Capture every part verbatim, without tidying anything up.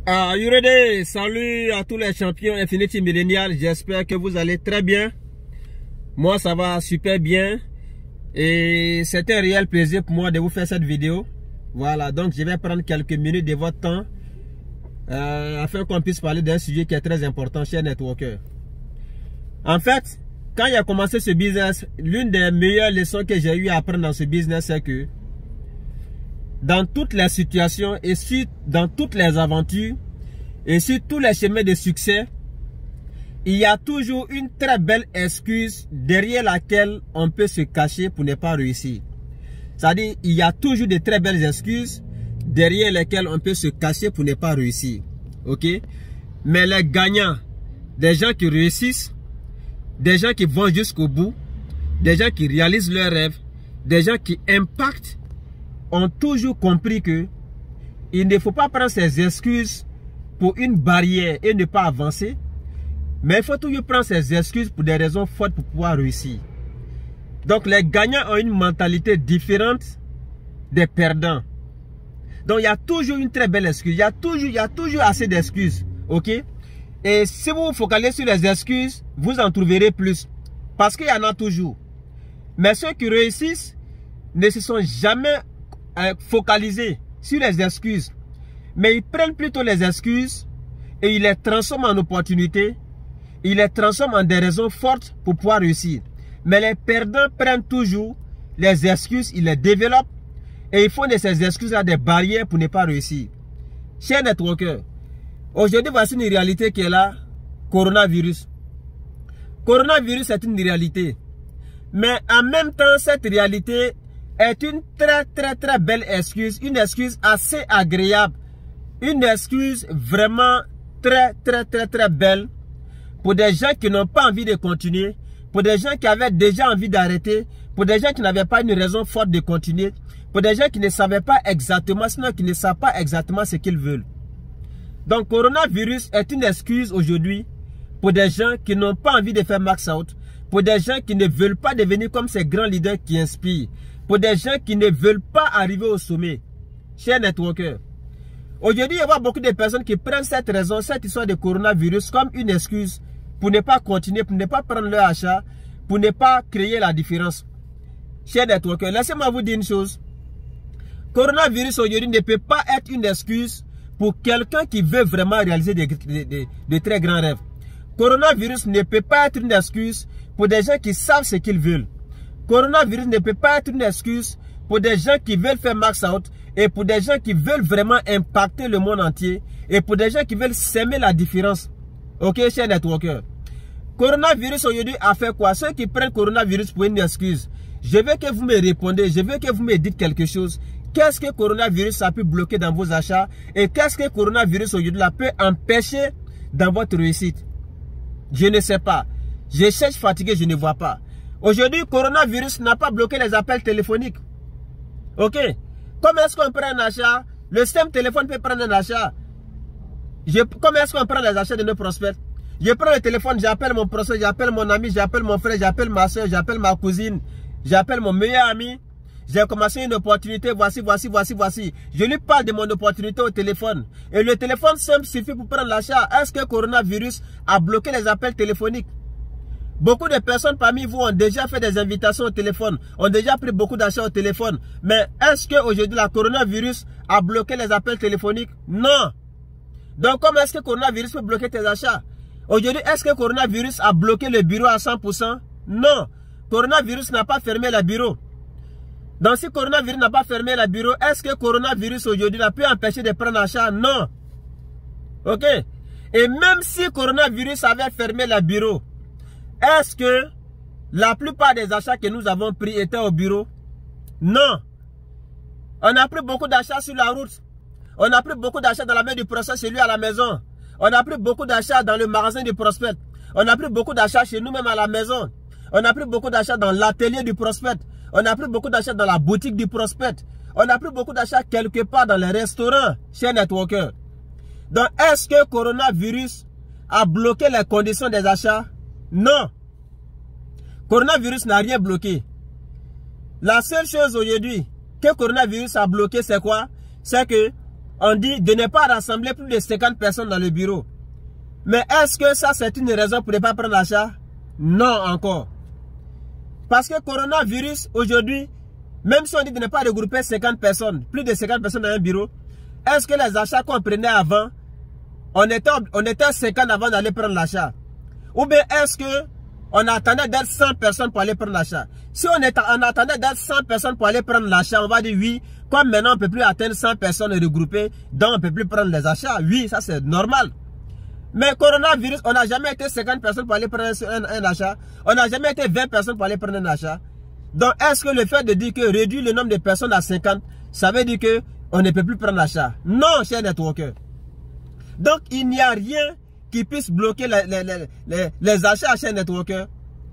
Ah, Yurede, salut à tous les champions Infinity Millennial, j'espère que vous allez très bien. Moi ça va super bien et c'est un réel plaisir pour moi de vous faire cette vidéo. Voilà, donc je vais prendre quelques minutes de votre temps euh, afin qu'on puisse parler d'un sujet qui est très important chez Networker. En fait, quand j'ai commencé ce business, l'une des meilleures leçons que j'ai eu à apprendre dans ce business, c'est que dans toutes les situations et sur, dans toutes les aventures et sur tous les chemins de succès, il y a toujours une très belle excuse derrière laquelle on peut se cacher pour ne pas réussir. C'est-à-dire, il y a toujours de très belles excuses derrière lesquelles on peut se cacher pour ne pas réussir. Ok? Mais les gagnants, des gens qui réussissent, des gens qui vont jusqu'au bout, des gens qui réalisent leurs rêves, des gens qui impactent, ont toujours compris que il ne faut pas prendre ces excuses pour une barrière et ne pas avancer, mais il faut toujours prendre ces excuses pour des raisons fortes pour pouvoir réussir. Donc les gagnants ont une mentalité différente des perdants. Donc il y a toujours une très belle excuse, il y a toujours, il y a toujours assez d'excuses, ok? Et si vous vous focalisez sur les excuses, vous en trouverez plus, parce qu'il y en a toujours. Mais ceux qui réussissent ne se sont jamais focalisés sur les excuses, mais ils prennent plutôt les excuses et ils les transforment en opportunités, ils les transforment en des raisons fortes pour pouvoir réussir. Mais les perdants prennent toujours les excuses, ils les développent et ils font de ces excuses là des barrières pour ne pas réussir. Chers networkers, aujourd'hui voici une réalité qui est là, coronavirus. Coronavirus est une réalité, mais en même temps cette réalité est une très très très belle excuse, une excuse assez agréable, une excuse vraiment très très très très belle pour des gens qui n'ont pas envie de continuer, pour des gens qui avaient déjà envie d'arrêter, pour des gens qui n'avaient pas une raison forte de continuer, pour des gens qui ne savaient pas exactement, sinon qui ne savent pas exactement ce qu'ils veulent. Donc coronavirus est une excuse aujourd'hui pour des gens qui n'ont pas envie de faire max out, pour des gens qui ne veulent pas devenir comme ces grands leaders qui inspirent, pour des gens qui ne veulent pas arriver au sommet. Chers networkers, aujourd'hui, il y a beaucoup de personnes qui prennent cette raison, cette histoire de coronavirus comme une excuse pour ne pas continuer, pour ne pas prendre leur achat, pour ne pas créer la différence. Chers networkers, laissez-moi vous dire une chose. Coronavirus aujourd'hui ne peut pas être une excuse pour quelqu'un qui veut vraiment réaliser de, de, de, de très grands rêves. Coronavirus ne peut pas être une excuse pour des gens qui savent ce qu'ils veulent. Coronavirus ne peut pas être une excuse pour des gens qui veulent faire max out et pour des gens qui veulent vraiment impacter le monde entier et pour des gens qui veulent s'aimer la différence. Ok, chers networkers. Coronavirus aujourd'hui a fait quoi? Ceux qui prennent coronavirus pour une excuse, je veux que vous me répondez, je veux que vous me dites quelque chose. Qu'est-ce que coronavirus a pu bloquer dans vos achats et qu'est-ce que coronavirus aujourd'hui peut empêcher dans votre réussite? Je ne sais pas. Je cherche fatigué, je ne vois pas. Aujourd'hui, coronavirus n'a pas bloqué les appels téléphoniques. Ok. Comment est-ce qu'on prend un achat? Le système téléphone peut prendre un achat. Je, comment est-ce qu'on prend les achats de nos prospects? Je prends le téléphone, j'appelle mon prospect, j'appelle mon ami, j'appelle mon frère, j'appelle ma soeur, j'appelle ma cousine, j'appelle mon meilleur ami. J'ai commencé une opportunité, voici, voici, voici, voici. Je lui parle de mon opportunité au téléphone. Et le téléphone simple suffit pour prendre l'achat. Est-ce que coronavirus a bloqué les appels téléphoniques? Beaucoup de personnes parmi vous ont déjà fait des invitations au téléphone, ont déjà pris beaucoup d'achats au téléphone. Mais est-ce qu'aujourd'hui la coronavirus a bloqué les appels téléphoniques? Non. Donc comment est-ce que le coronavirus peut bloquer tes achats? Aujourd'hui, est-ce que le coronavirus a bloqué le bureau à cent pour cent? Non. Le coronavirus n'a pas fermé le bureau. Donc si le coronavirus n'a pas fermé le bureau, est-ce que le coronavirus aujourd'hui a pu empêcher de prendre l'achat? Non. Ok. Et même si le coronavirus avait fermé le bureau, est-ce que la plupart des achats que nous avons pris étaient au bureau? Non. On a pris beaucoup d'achats sur la route. On a pris beaucoup d'achats dans la main du prospect chez lui à la maison. On a pris beaucoup d'achats dans le magasin du prospect. On a pris beaucoup d'achats chez nous-mêmes à la maison. On a pris beaucoup d'achats dans l'atelier du prospect. On a pris beaucoup d'achats dans la boutique du prospect. On a pris beaucoup d'achats quelque part dans les restaurants, chez Networker. Donc, est-ce que le coronavirus a bloqué les conditions des achats? Non. Coronavirus n'a rien bloqué. La seule chose aujourd'hui que le coronavirus a bloqué, c'est quoi? C'est que on dit de ne pas rassembler plus de cinquante personnes dans le bureau. Mais est-ce que ça c'est une raison pour ne pas prendre l'achat? Non encore. Parce que coronavirus aujourd'hui, même si on dit de ne pas regrouper cinquante personnes, plus de cinquante personnes dans un bureau, est-ce que les achats qu'on prenait avant, on était, on était cinquante avant d'aller prendre l'achat? Ou bien est-ce que on attendait d'être cent personnes pour aller prendre l'achat? Si on, est, on attendait d'être cent personnes pour aller prendre l'achat, on va dire oui, comme maintenant on ne peut plus atteindre cent personnes regroupées, donc on ne peut plus prendre les achats. Oui, ça c'est normal. Mais coronavirus, on n'a jamais été cinquante personnes pour aller prendre un, un, un achat. On n'a jamais été vingt personnes pour aller prendre un achat. Donc est-ce que le fait de dire que réduire le nombre de personnes à cinquante, ça veut dire que on ne peut plus prendre l'achat? Non, cher networker. Donc il n'y a rien qui puisse bloquer les, les, les, les, les achats chez networker.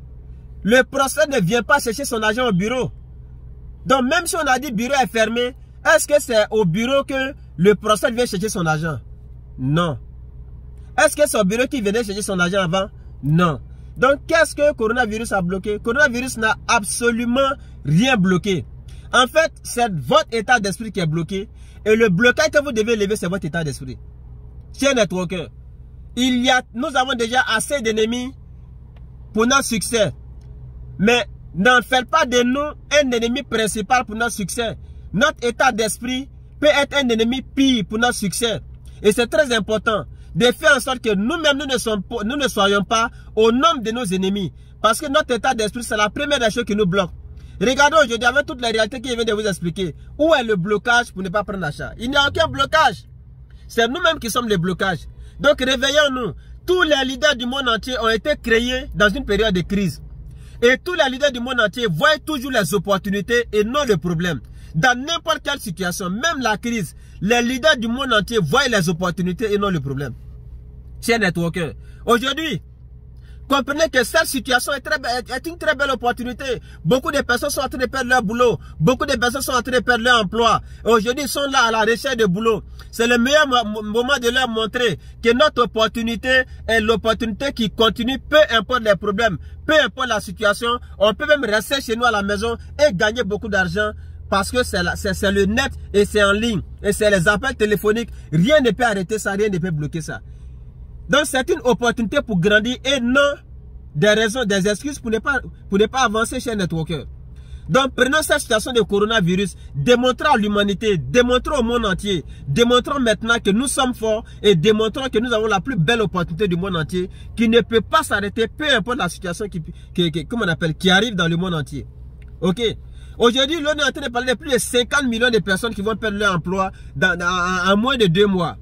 Le prospect ne vient pas chercher son agent au bureau. Donc même si on a dit bureau est fermé, est-ce que c'est au bureau que le prospect vient chercher son agent? Non. Est-ce que c'est au bureau qui venait chercher son agent avant? Non. Donc qu'est-ce que coronavirus a bloqué? Coronavirus n'a absolument rien bloqué. En fait, c'est votre état d'esprit qui est bloqué. Et le blocage que vous devez lever, c'est votre état d'esprit. Chers networkers, il y a, nous avons déjà assez d'ennemis pour notre succès. Mais n'en faites pas de nous un ennemi principal pour notre succès. Notre état d'esprit peut être un ennemi pire pour notre succès. Et c'est très important de faire en sorte que nous-mêmes, nous ne soyons, nous ne soyons pas au nombre de nos ennemis. Parce que notre état d'esprit, c'est la première des choses qui nous bloque. Regardez aujourd'hui avec toutes les réalités que je viens de vous expliquer. Où est le blocage pour ne pas prendre l'achat? Il n'y a aucun blocage. C'est nous-mêmes qui sommes les blocages. Donc réveillons-nous. Tous les leaders du monde entier ont été créés dans une période de crise. Et tous les leaders du monde entier voient toujours les opportunités et non le problème. Dans n'importe quelle situation, même la crise, les leaders du monde entier voient les opportunités et non le problème. Chers networkers, aujourd'hui, comprenez que cette situation est, très, est une très belle opportunité. Beaucoup de personnes sont en train de perdre leur boulot. Beaucoup de personnes sont en train de perdre leur emploi. Aujourd'hui, ils sont là à la recherche de boulot. C'est le meilleur moment de leur montrer que notre opportunité est l'opportunité qui continue, peu importe les problèmes, peu importe la situation. On peut même rester chez nous à la maison et gagner beaucoup d'argent parce que c'est le net et c'est en ligne. Et c'est les appels téléphoniques. Rien ne peut arrêter ça, rien ne peut bloquer ça. Donc c'est une opportunité pour grandir et non des raisons, des excuses pour ne pas, pour ne pas avancer chez Networker. Donc prenons cette situation de coronavirus, démontrons à l'humanité, démontrons au monde entier, démontrons maintenant que nous sommes forts et démontrons que nous avons la plus belle opportunité du monde entier qui ne peut pas s'arrêter, peu importe la situation qui, qui, qui, comment on appelle, qui arrive dans le monde entier. Ok? Aujourd'hui, l'on est en train de parler de plus de cinquante millions de personnes qui vont perdre leur emploi dans, dans, en moins de deux mois.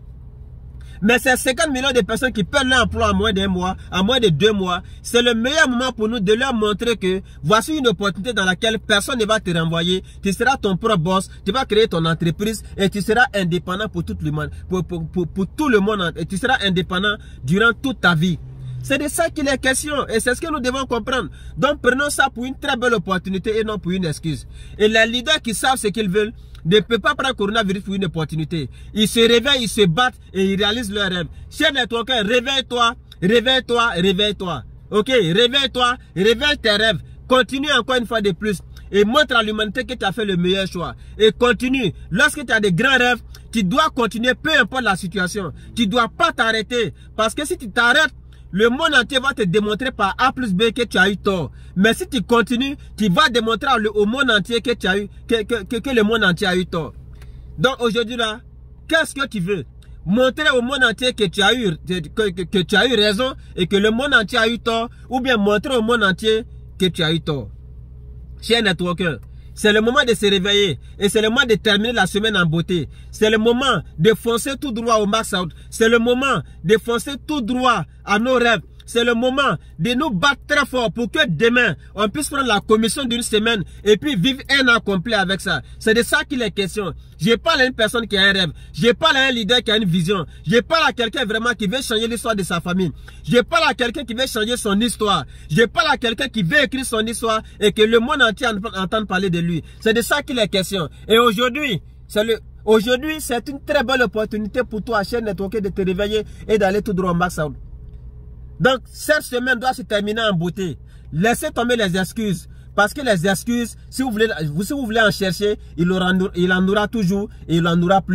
Mais ces cinquante millions de personnes qui perdent leur emploi en moins d'un mois, en moins de deux mois, c'est le meilleur moment pour nous de leur montrer que voici une opportunité dans laquelle personne ne va te renvoyer. Tu seras ton propre boss, tu vas créer ton entreprise et tu seras indépendant pour tout le monde, pour, pour, pour, pour tout le monde et tu seras indépendant durant toute ta vie. C'est de ça qu'il est question et c'est ce que nous devons comprendre. Donc prenons ça pour une très belle opportunité et non pour une excuse. Et les leaders qui savent ce qu'ils veulent ne peuvent pas prendre le coronavirus pour une opportunité. Ils se réveillent, ils se battent et ils réalisent leurs rêves. Chers networkers, réveille-toi, réveille-toi, réveille-toi. Ok, réveille-toi, réveille tes rêves. Continue encore une fois de plus et montre à l'humanité que tu as fait le meilleur choix. Et continue. Lorsque tu as des grands rêves, tu dois continuer peu importe la situation. Tu ne dois pas t'arrêter parce que si tu t'arrêtes, le monde entier va te démontrer par A plus B que tu as eu tort. Mais si tu continues, tu vas démontrer au monde entier que, tu as eu, que, que, que, que le monde entier a eu tort. Donc aujourd'hui là, qu'est-ce que tu veux? Montrer au monde entier que tu as eu, que, que, que tu as eu raison et que le monde entier a eu tort, ou bien montrer au monde entier que tu as eu tort. Chers networkers, c'est le moment de se réveiller et c'est le moment de terminer la semaine en beauté. C'est le moment de foncer tout droit au max out. C'est le moment de foncer tout droit à nos rêves. C'est le moment de nous battre très fort pour que demain, on puisse prendre la commission d'une semaine et puis vivre un an complet avec ça. C'est de ça qu'il est question. Je parle à une personne qui a un rêve. Je parle à un leader qui a une vision. Je parle à quelqu'un vraiment qui veut changer l'histoire de sa famille. Je parle à quelqu'un qui veut changer son histoire. Je parle à quelqu'un qui veut écrire son histoire et que le monde entier entende parler de lui. C'est de ça qu'il est question. Et aujourd'hui, c'est le... Aujourd'hui, c'est une très belle opportunité pour toi, cher networker, de te réveiller et d'aller tout droit au max out. Donc, cette semaine doit se terminer en beauté. Laissez tomber les excuses. Parce que les excuses, si vous voulez, si vous voulez en chercher, il en, il en aura toujours et il en aura plus.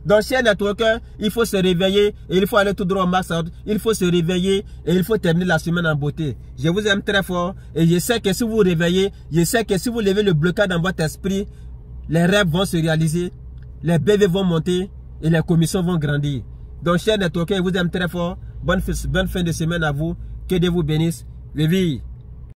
Donc, chers networkers, il faut se réveiller et il faut aller tout droit au max out. Il faut se réveiller et il faut terminer la semaine en beauté. Je vous aime très fort et je sais que si vous vous réveillez, je sais que si vous levez le blocage dans votre esprit, les rêves vont se réaliser, les B V vont monter et les commissions vont grandir. Donc, chers networkers, je vous aime très fort. Bonne, bonne fin de semaine à vous. Que Dieu vous bénisse. Réveillez.